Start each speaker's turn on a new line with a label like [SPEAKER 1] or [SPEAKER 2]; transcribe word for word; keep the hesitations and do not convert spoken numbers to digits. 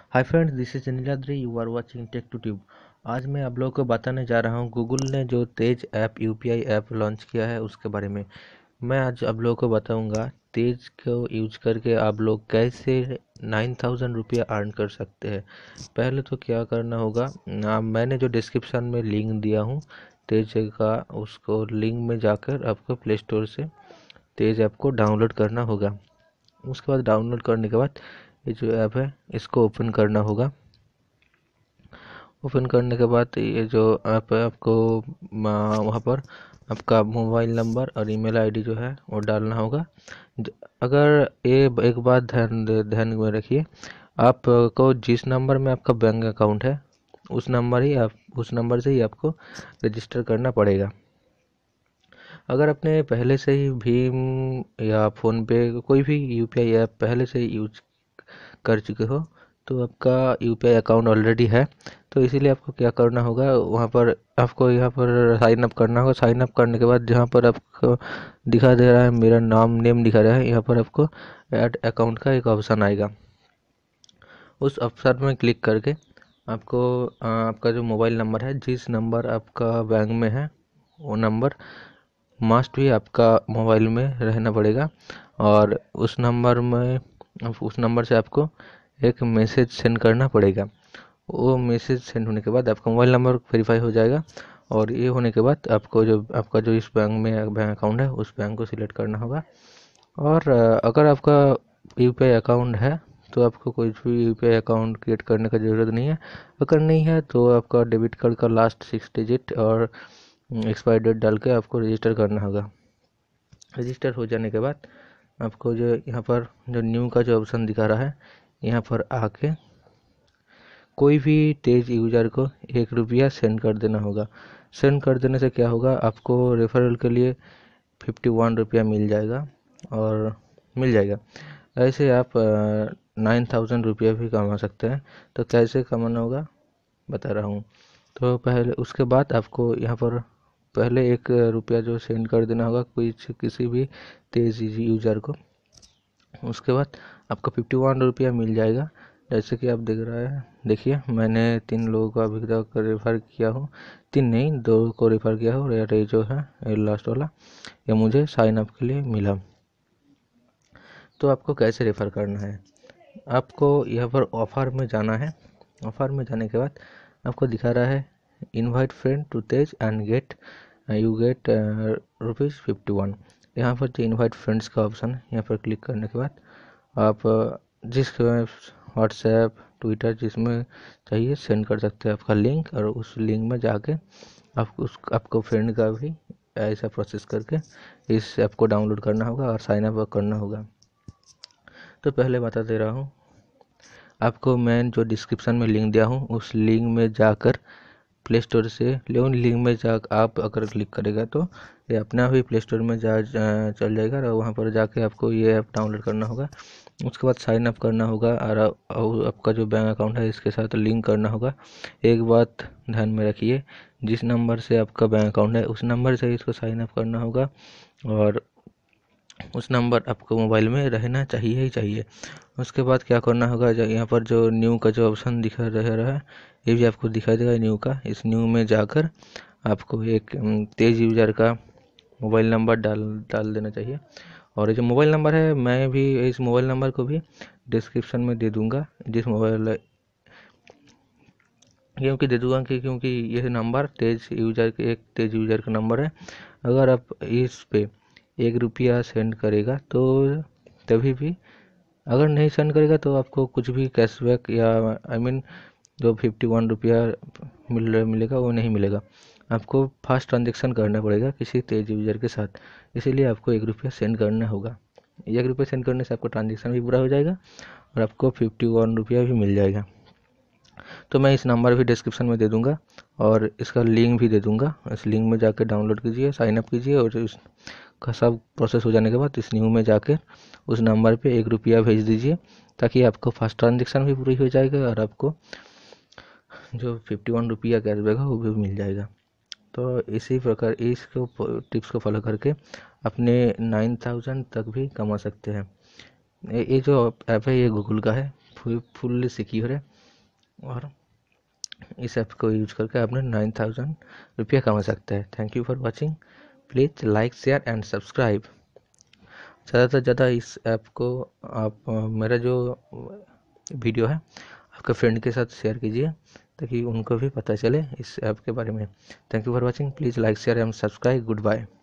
[SPEAKER 1] Hi friends, this is Niladri. You are watching tech to tube. आज मैं आप लोगों को बताने जा रहा हूँ गूगल ने जो Tez app UPI app launch किया है उसके बारे में। मैं आज आप लोगों को बताऊंगा तेज को यूज करके आप लोग कैसे नाइन थाउजेंड रुपया अर्न कर सकते हैं। पहले तो क्या करना होगा, ना मैंने जो डिस्क्रिप्शन में लिंक दिया हूँ तेज का, उसको लिंक में जाकर आपको प्ले स्टोर से तेज ऐप को डाउनलोड करना होगा। उसके बाद डाउनलोड करने के बाद ये जो ऐप है इसको ओपन करना होगा। ओपन करने के बाद ये जो ऐप है आपको वहाँ पर आपका मोबाइल नंबर और ईमेल आईडी जो है वो डालना होगा। अगर ये एक बात ध्यान ध्यान में रखिए, आपको जिस नंबर में आपका बैंक अकाउंट है उस नंबर ही आप उस नंबर से ही आपको रजिस्टर करना पड़ेगा। अगर आपने पहले से ही भीम या फ़ोन पे कोई भी यूपीआई ऐप पहले से यूज कर चुके हो तो आपका यूपीआई अकाउंट ऑलरेडी है, तो इसीलिए आपको क्या करना होगा, वहाँ पर आपको यहाँ पर साइन अप करना होगा। साइन अप करने के बाद जहाँ पर आपको दिखा दे रहा है मेरा नाम नेम दिखा रहा है, यहाँ पर आपको ऐड अकाउंट का एक ऑप्शन आएगा। उस ऑप्शन में क्लिक करके आपको आपका जो मोबाइल नंबर है, जिस नंबर आपका बैंक में है वो नंबर मस्ट भी आपका मोबाइल में रहना पड़ेगा। और उस नंबर में उस नंबर से आपको एक मैसेज सेंड करना पड़ेगा। वो मैसेज सेंड होने के बाद आपका मोबाइल नंबर वेरीफाई हो जाएगा। और ये होने के बाद आपको जो आपका जो इस बैंक में बैंक अकाउंट है उस बैंक को सिलेक्ट करना होगा। और अगर आपका यूपीआई अकाउंट है तो आपको कोई भी यूपीआई अकाउंट क्रिएट करने का ज़रूरत नहीं है। अगर नहीं है तो आपका डेबिट कार्ड का लास्ट सिक्स डिजिट और एक्सपायरी डेट डाल के आपको रजिस्टर करना होगा। रजिस्टर हो जाने के बाद आपको जो यहाँ पर जो न्यू का जो ऑप्शन दिखा रहा है, यहाँ पर आके कोई भी तेज यूज़र को एक रुपया सेंड कर देना होगा। सेंड कर देने से क्या होगा, आपको रेफरल के लिए फिफ्टी वन रुपया मिल जाएगा और मिल जाएगा। ऐसे आप नाइन थाउजेंड रुपया भी कमा सकते हैं। तो कैसे कमाना होगा बता रहा हूँ। तो पहले उसके बाद आपको यहाँ पर पहले एक रुपया जो सेंड कर देना होगा कोई किसी भी तेज यूज़र को। उसके बाद आपको फिफ्टी वन रुपया मिल जाएगा। जैसे कि आप देख रहे हैं, देखिए मैंने तीन लोगों को अभी तक रेफ़र किया हूँ। तीन नहीं, दो को रेफ़र किया हूँ। और ये जो है ये लास्ट वाला ये मुझे साइन अप के लिए मिला। तो आपको कैसे रेफ़र करना है, आपको यहाँ पर ऑफ़र में जाना है। ऑफ़र में जाने के बाद आपको दिखा रहा है invite friend to Tez and get you get rupees fifty one. यहाँ पर जो इनवाइट फ्रेंड्स का ऑप्शन है यहाँ पर क्लिक करने के बाद आप जिस व्हाट्सएप ट्विटर जिसमें चाहिए सेंड कर सकते हैं आपका लिंक। और उस लिंक में जाके आप उस आपको फ्रेंड का भी ऐसा प्रोसेस करके इस ऐप को डाउनलोड करना होगा और साइन अप करना होगा। तो पहले बता दे रहा हूँ, आपको मैं जो डिस्क्रिप्शन में लिंक दिया हूँ उस लिंक में जाकर प्ले स्टोर से लेन लिंक में जा आप अगर क्लिक करेगा तो ये अपना भी प्ले स्टोर में जा, जा चल जाएगा। और वहाँ पर जाके आपको ये ऐप डाउनलोड करना होगा। उसके बाद साइन अप करना होगा और, और आपका जो बैंक अकाउंट है इसके साथ लिंक करना होगा। एक बात ध्यान में रखिए, जिस नंबर से आपका बैंक अकाउंट है उस नंबर से इसको साइन अप करना होगा और उस नंबर आपको मोबाइल में रहना चाहिए ही चाहिए। उसके बाद क्या करना होगा, जो यहाँ पर जो न्यू का जो ऑप्शन दिखा रह रहा है ये भी आपको दिखाई देगा न्यू का। इस न्यू में जाकर आपको एक तेज यूज़र का मोबाइल नंबर डाल डाल देना चाहिए। और ये जो मोबाइल नंबर है मैं भी इस मोबाइल नंबर को भी डिस्क्रिप्शन में दे दूँगा, जिस मोबाइल क्योंकि दे दूँगा कि क्योंकि यह नंबर तेज यूज़र के एक तेज यूज़र का नंबर है। अगर आप इस पे एक रुपया सेंड करेगा तो तभी भी, अगर नहीं सेंड करेगा तो आपको कुछ भी कैशबैक या आई मीन जो फिफ्टी वन रुपया मिल रहा मिलेगा वो नहीं मिलेगा। आपको फास्ट ट्रांजेक्शन करना पड़ेगा किसी तेज यूज़र के साथ, इसीलिए आपको एक रुपया सेंड करना होगा। एक रुपया सेंड करने से आपको ट्रांजेक्शन भी पूरा हो जाएगा और आपको फिफ्टी वन रुपया भी मिल जाएगा। तो मैं इस नंबर भी डिस्क्रिप्शन में दे दूंगा और इसका लिंक भी दे दूंगा। इस लिंक में जाकर डाउनलोड कीजिए, साइन अप कीजिए और इसका सब प्रोसेस हो जाने के बाद इस न्यू में जाकर उस नंबर पे एक रुपया भेज दीजिए, ताकि आपको फास्ट ट्रांजेक्शन भी पूरी हो जाएगा और आपको जो फिफ्टी वन रुपया कैशबैक है वो भी मिल जाएगा। तो इसी प्रकार इसको टिप्स को फॉलो करके अपने नाइन थाउजेंड तक भी कमा सकते हैं। ये जो ऐप है ये गूगल का है, फुल फुल्ली सिक्योर है। और इस ऐप को यूज करके आपने नाइन थाउजेंड रुपया कमा सकते हैं। Thank you for watching. Please like share and subscribe. ज़्यादा से ज़्यादा इस ऐप को आप, मेरा जो वीडियो है आपके फ्रेंड के साथ शेयर कीजिए ताकि उनको भी पता चले इस ऐप के बारे में। Thank you for watching. Please like share and subscribe. Good bye.